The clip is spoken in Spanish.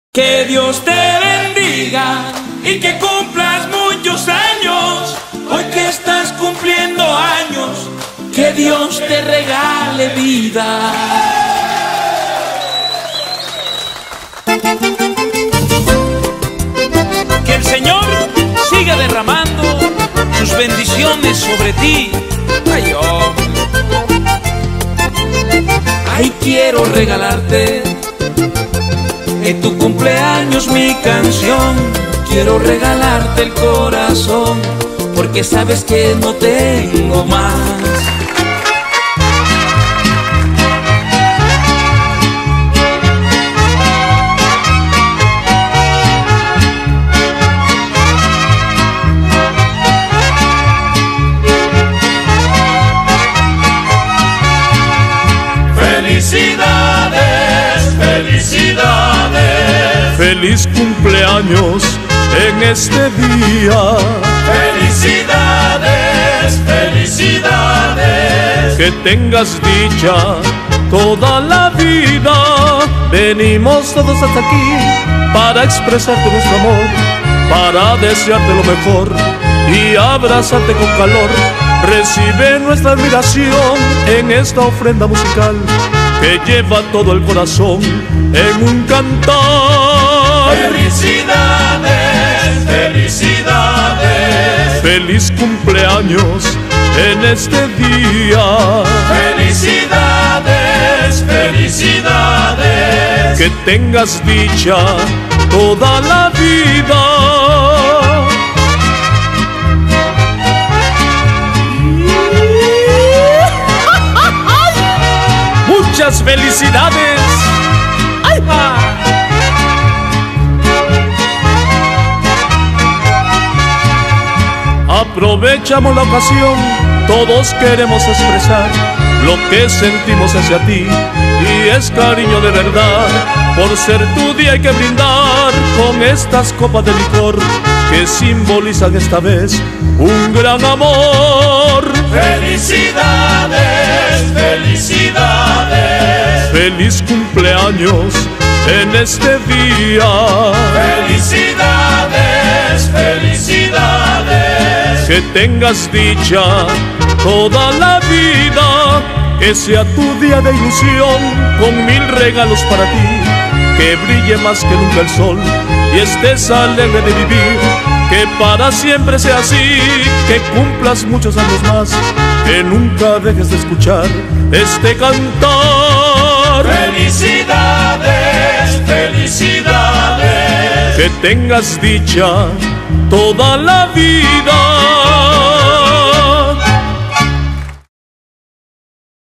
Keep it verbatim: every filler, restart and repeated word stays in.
Que Dios te bendiga y que cumplas muchos años. Hoy que estás cumpliendo años, que Dios te regale vida. Que el Señor siga derramando sus bendiciones sobre ti. Ay, oh. Ay, quiero regalarte en tu cumpleaños mi canción. Quiero regalarte el corazón, porque sabes que no tengo más. Felicidades, felicidades. Feliz cumpleaños en este día. Felicidades, felicidades. Que tengas dicha toda la vida. Venimos todos hasta aquí para expresarte nuestro amor, para desearte lo mejor y abrazarte con calor. Recibe nuestra admiración en esta ofrenda musical que lleva todo el corazón en un cantar. Felicidades, felicidades. Feliz cumpleaños en este día. Felicidades, felicidades. Que tengas dicha toda la vida. Muchas felicidades. ¡Ay, ja! Aprovechamos la ocasión, todos queremos expresar lo que sentimos hacia ti, y es cariño de verdad. Por ser tu día hay que brindar con estas copas de licor que simbolizan esta vez un gran amor. Felicidades, felicidades. Feliz cumpleaños en este día. Felicidades, felicidades. Que tengas dicha toda la vida. Que sea tu día de ilusión con mil regalos para ti. Que brille más que nunca el sol y estés alegre de vivir. Que para siempre sea así, que cumplas muchos años más, que nunca dejes de escuchar este cantar. Felicidades, felicidades. Que tengas dicha toda la vida.